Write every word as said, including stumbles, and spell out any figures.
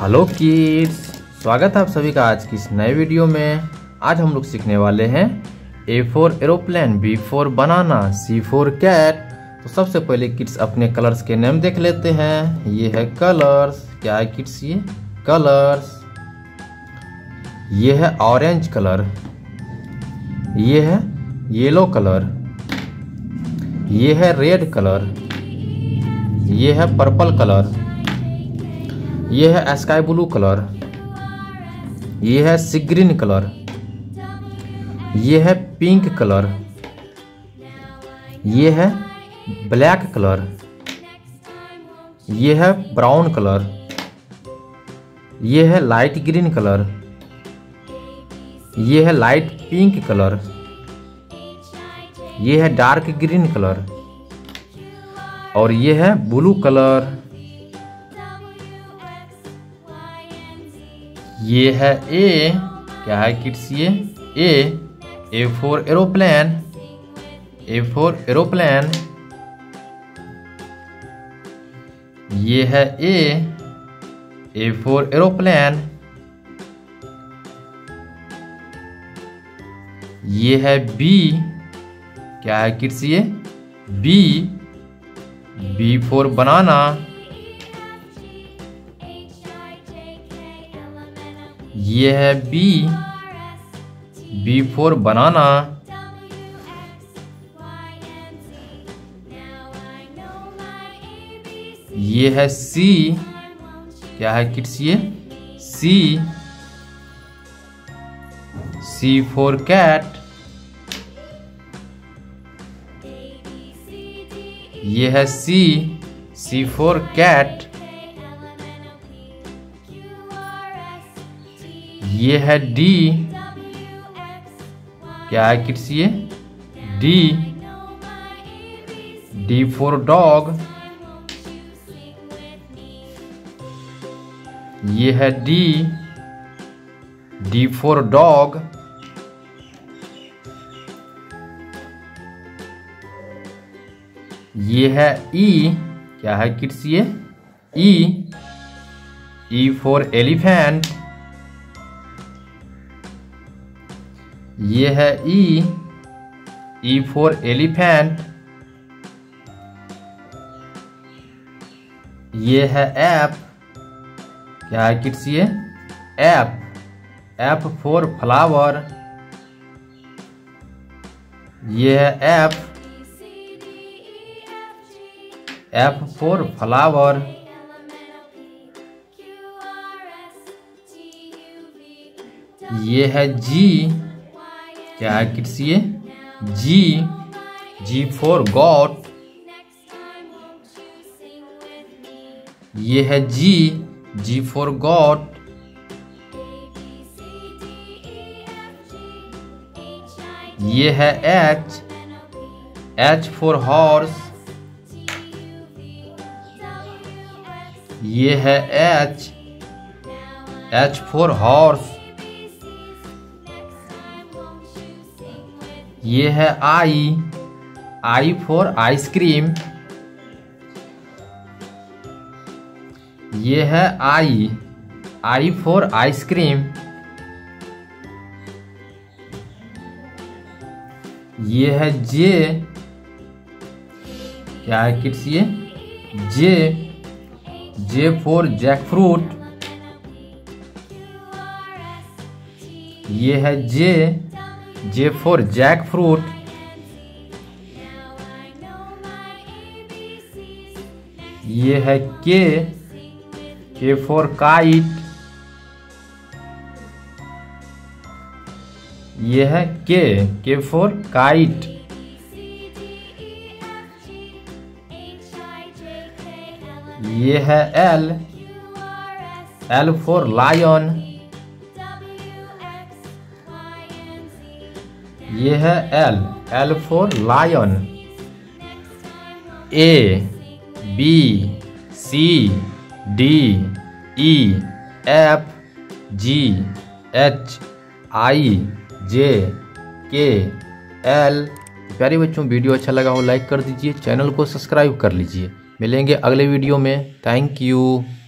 Hello kids, स्वागत है आप सभी का आज की इस नए वीडियो में। आज हम लोग सीखने वाले हैं A for aeroplane, B for banana, C for cat. तो सबसे पहले किड्स अपने कलर्स के नेम देख लेते हैं। ये है कलर्स। क्या है किड्स? ये कलर्स। ये है ऑरेंज कलर, ये है येलो कलर, ये है रेड कलर, ये है पर्पल कलर, ये है स्काई ब्लू कलर, ये है सी ग्रीन कलर, ये है पिंक कलर, ये है ब्लैक कलर, ये है ब्राउन कलर, ये है लाइट ग्रीन कलर, ये है लाइट पिंक कलर, ये है डार्क ग्रीन कलर और ये है ब्लू कलर। ये है ए। क्या है किड्स? ये A A for aeroplane, A for aeroplane. ये है ए ए फॉर एरोप्लेन। ये है बी। क्या है किड्स? ये बी बी फॉर बनाना। ये है बी बी फॉर बनाना। ये है सी। क्या है किड्स? ये सी सी फॉर कैट। ये है सी सी फॉर कैट। ये है डी। क्या है किड्स? ये डी डी फॉर डॉग। ये है डी डी फॉर डॉग। ये है ई। क्या है किड्स? ये ई ई फॉर एलिफेंट। ये है ई ई फॉर एलिफेंट। ये है एफ। क्या है किड्स? ये एफ एफ फॉर फ्लावर। ये है एफ एफ फॉर फ्लावर। ये है जी। क्या है किड्स? ये जी जी फॉर गॉट। ये है जी जी फॉर गॉट। ये है एच एच फॉर हॉर्स। ये है एच एच फॉर हॉर्स। ये है आई आई फॉर आइसक्रीम। ये है आई आई फॉर आइसक्रीम। ये है जे। क्या है किड्स? ये जे जे फॉर जैकफ्रूट। ये है जे जे फॉर जैकफ्रूट। ये है के के फॉर काइट। ये है के के फॉर काइट। ये है एल एल फॉर लायन। ये है L L for lion. A B C D E F G H I J K L. प्यारे बच्चों, वीडियो अच्छा लगा हो लाइक कर दीजिए, चैनल को सब्सक्राइब कर लीजिए। मिलेंगे अगले वीडियो में। Thank you.